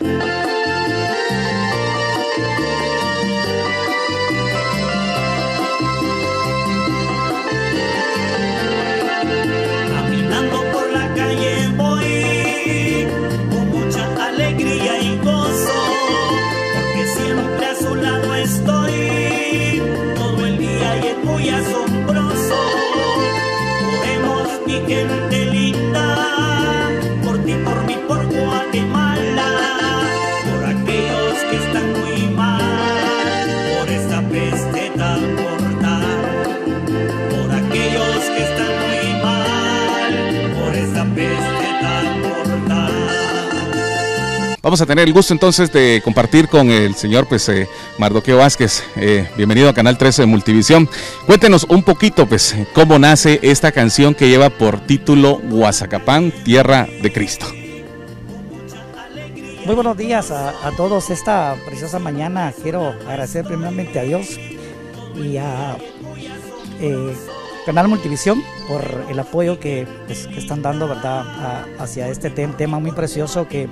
Caminando por la calle voy con mucha alegría y gozo, porque siempre a su lado estoy todo el día y es muy asombroso. Oremos, mi gente linda, por ti, por mí, por Guatemala, por aquellos que están muy mal, por esta peste tan mortal, por aquellos que están muy mal, por esta peste tan mortal. Vamos a tener el gusto entonces de compartir con el señor Mardoqueo Vázquez. Bienvenido a Canal 13 de Multivisión. Cuéntenos un poquito cómo nace esta canción que lleva por título Guazacapán, Tierra de Cristo. Muy buenos días a todos. Esta preciosa mañana quiero agradecer primeramente a Dios y a Canal Multivisión por el apoyo que están dando, ¿verdad?, hacia este tema muy precioso que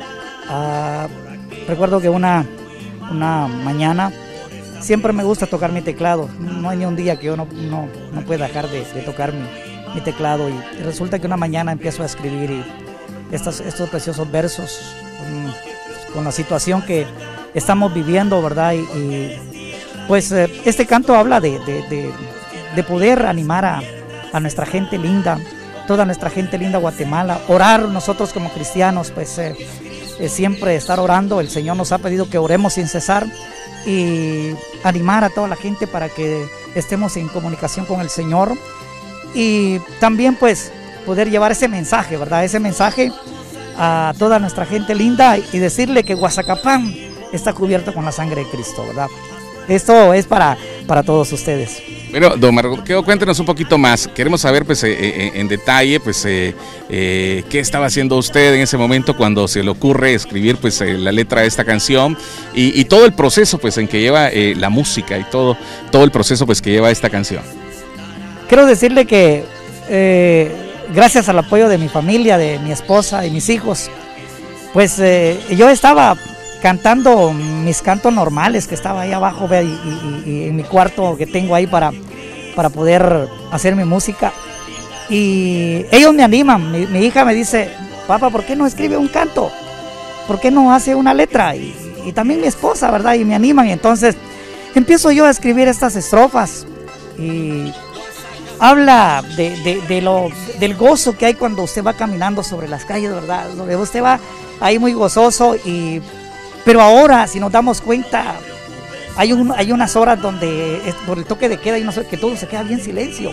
recuerdo que una mañana siempre me gusta tocar mi teclado. No hay ni un día que yo no pueda dejar de tocar mi teclado, y resulta que una mañana empiezo a escribir y estos preciosos versos con la situación que estamos viviendo, ¿verdad? Y pues este canto habla de poder animar a nuestra gente linda, toda nuestra gente linda Guatemala, orar nosotros como cristianos, pues siempre estar orando. El Señor nos ha pedido que oremos sin cesar y animar a toda la gente para que estemos en comunicación con el Señor, y también pues poder llevar ese mensaje, ¿verdad? Ese mensaje a toda nuestra gente linda y decirle que Guazacapán está cubierto con la sangre de Cristo, ¿verdad? Esto es para todos ustedes. Bueno, don Mardoqueo, cuéntenos un poquito más. Queremos saber en detalle qué estaba haciendo usted en ese momento cuando se le ocurre escribir la letra de esta canción y todo el proceso en que lleva la música y todo el proceso que lleva esta canción. Quiero decirle que gracias al apoyo de mi familia, de mi esposa y mis hijos, pues yo estaba cantando mis cantos normales que estaba ahí abajo, y en mi cuarto que tengo ahí para poder hacer mi música, y ellos me animan. Mi hija me dice: papá, ¿por qué no escribe un canto? ¿Por qué no hace una letra? Y también mi esposa, ¿verdad? Y me animan, y entonces empiezo yo a escribir estas estrofas, y habla del gozo que hay cuando usted va caminando sobre las calles, ¿verdad? Donde usted va ahí muy gozoso, pero ahora, si nos damos cuenta, hay unas horas donde por el toque de queda, que todo se queda bien silencio.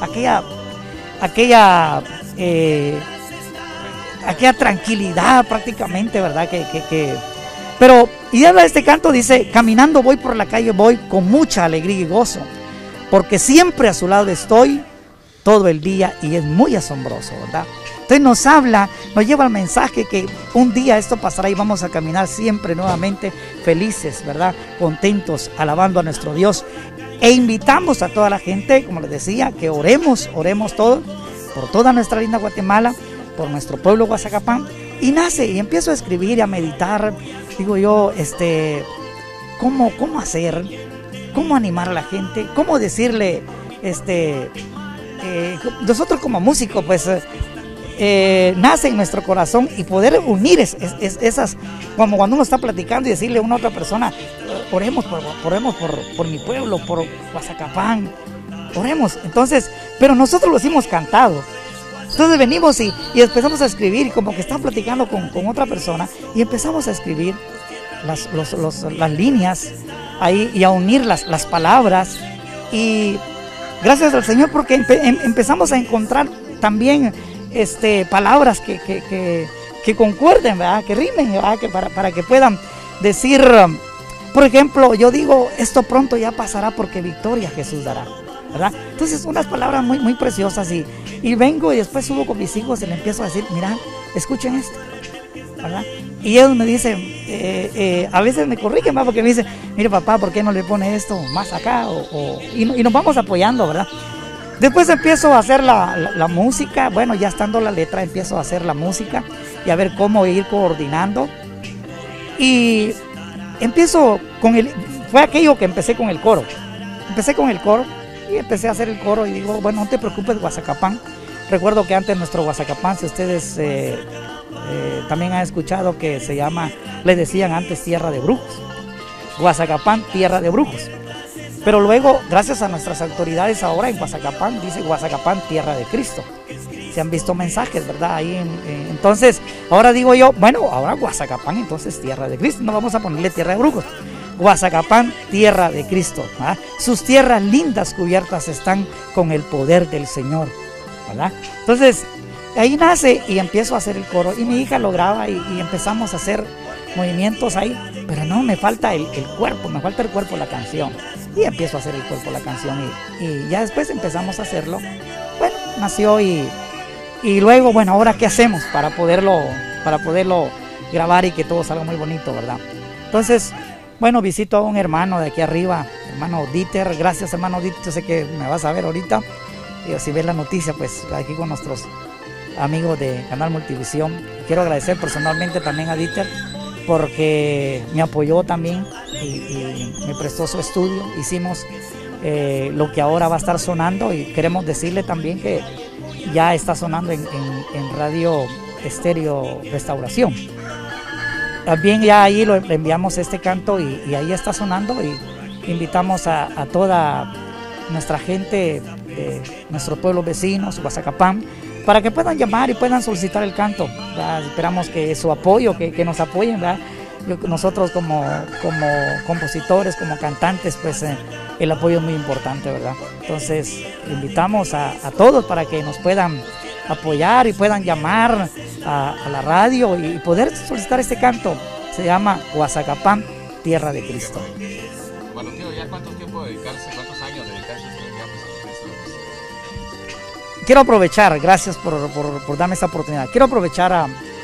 Aquella tranquilidad prácticamente, ¿verdad? Pero, y habla de este canto, dice: caminando voy por la calle, voy con mucha alegría y gozo, porque siempre a su lado estoy todo el día, y es muy asombroso, ¿verdad? Entonces nos lleva al mensaje que un día esto pasará y vamos a caminar siempre nuevamente felices, ¿verdad? Contentos, alabando a nuestro Dios. E invitamos a toda la gente, como les decía, que oremos todos por toda nuestra linda Guatemala, por nuestro pueblo Guazacapán. Y empiezo a escribir y a meditar. Digo yo, ¿cómo hacer? ¿Cómo animar a la gente? ¿Cómo decirle, nosotros como músicos, pues nace en nuestro corazón, y poder unir esas, como cuando uno está platicando y decirle a una otra persona: oremos por mi pueblo, por Guazacapán, oremos. Entonces, pero nosotros los hemos cantado. Entonces venimos y empezamos a escribir, como que están platicando con otra persona, y empezamos a escribir las líneas ahí y a unir las palabras, y gracias al Señor, porque empezamos a encontrar también palabras que concuerden, ¿verdad? Que rimen, ¿verdad? Para que puedan decir, por ejemplo, yo digo: esto pronto ya pasará, porque victoria Jesús dará, ¿verdad? Entonces, unas palabras muy, muy preciosas, y vengo y después subo con mis hijos y le empiezo a decir: mira, escuchen esto, ¿verdad? Y ellos me dicen, a veces me corrigen, ¿verdad? Porque me dicen: mire papá, ¿por qué no le pone esto más acá? Y nos vamos apoyando, ¿verdad? Después empiezo a hacer la música. Bueno, ya estando la letra, empiezo a hacer la música y a ver cómo ir coordinando. Y empiezo con fue aquello que empecé con el coro. Empecé con el coro y empecé a hacer el coro y digo, bueno, no te preocupes, Guazacapán. Recuerdo que antes nuestro Guazacapán, si ustedes también han escuchado que se llama, le decían antes tierra de brujos. Guazacapán, tierra de brujos. Pero luego, gracias a nuestras autoridades ahora en Guazacapán, dice Guazacapán, tierra de Cristo. Se han visto mensajes, ¿verdad? Ahí entonces, ahora digo yo, bueno, ahora Guazacapán, entonces tierra de Cristo. No vamos a ponerle tierra de brujos. Guazacapán, tierra de Cristo, ¿verdad? Sus tierras lindas cubiertas están con el poder del Señor, ¿verdad? Entonces, ahí nace y empiezo a hacer el coro. Y mi hija lo graba y empezamos a hacer movimientos ahí. Pero no, me falta el cuerpo, me falta el cuerpo la canción. Y empiezo a hacer el cuerpo la canción y ya después empezamos a hacerlo. Bueno, nació y luego, bueno, ahora qué hacemos para poderlo grabar y que todo salga muy bonito, ¿verdad? Entonces, bueno, visito a un hermano de aquí arriba, hermano Dieter. Gracias, hermano Dieter, yo sé que me vas a ver ahorita. Y si ves la noticia, pues aquí con nuestros amigos de Canal Multivisión. Quiero agradecer personalmente también a Dieter porque me apoyó también y me prestó su estudio. Hicimos lo que ahora va a estar sonando y queremos decirle también que ya está sonando en Radio Estéreo Restauración. También ya ahí le enviamos este canto y ahí está sonando y invitamos a toda nuestra gente de nuestros pueblos vecinos, Guazacapán, para que puedan llamar y puedan solicitar el canto, ¿verdad? Esperamos que su apoyo, que nos apoyen, ¿verdad? Nosotros como compositores, como cantantes, pues el apoyo es muy importante, ¿verdad? Entonces invitamos a todos para que nos puedan apoyar y puedan llamar a la radio y poder solicitar este canto. Se llama Guazacapán, tierra de Cristo. Bueno, tío, ¿ya cuánto tiempo dedicarse, cuántos años dedicarse usted ya pues a esto? Quiero aprovechar, gracias por darme esta oportunidad. Quiero aprovechar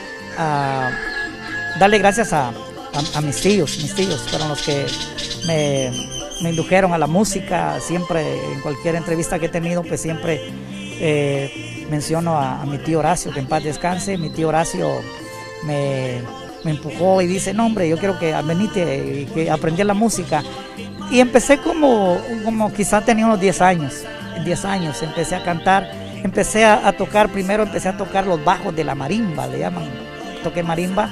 a darle gracias a mis tíos fueron los que me indujeron a la música. Siempre, en cualquier entrevista que he tenido, pues siempre menciono a mi tío Horacio, que en paz descanse. Mi tío Horacio me empujó y dice, no hombre, yo quiero que venite y que aprendí la música. Y empecé como quizá tenía unos 10 años. En 10 años empecé a cantar, empecé a tocar, primero empecé a tocar los bajos de la marimba, le llaman, toqué marimba.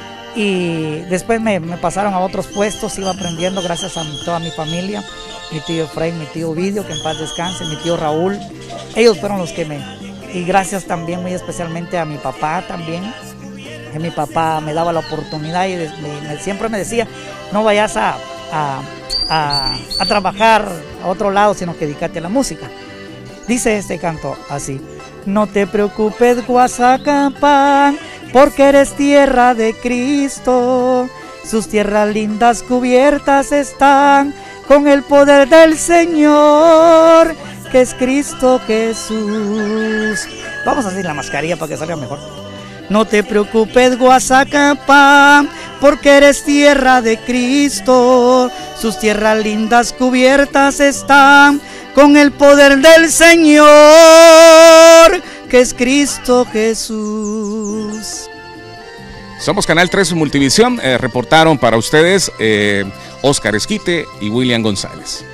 Y después me pasaron a otros puestos, iba aprendiendo gracias a toda mi familia, mi tío Efraín, mi tío Ovidio, que en paz descanse, mi tío Raúl. Ellos fueron los que y gracias también muy especialmente a mi papá también, que mi papá me daba la oportunidad y siempre me decía, no vayas a trabajar a otro lado, sino que dedícate a la música. Dice este canto así: no te preocupes, Guazacapán, porque eres tierra de Cristo. Sus tierras lindas cubiertas están con el poder del Señor, que es Cristo Jesús. Vamos a hacer la mascarilla para que salga mejor. No te preocupes, Guazacapán, porque eres tierra de Cristo. Sus tierras lindas cubiertas están con el poder del Señor, que es Cristo Jesús. Somos Canal 3 Multivisión. Reportaron para ustedes Oscar Esquite y William González.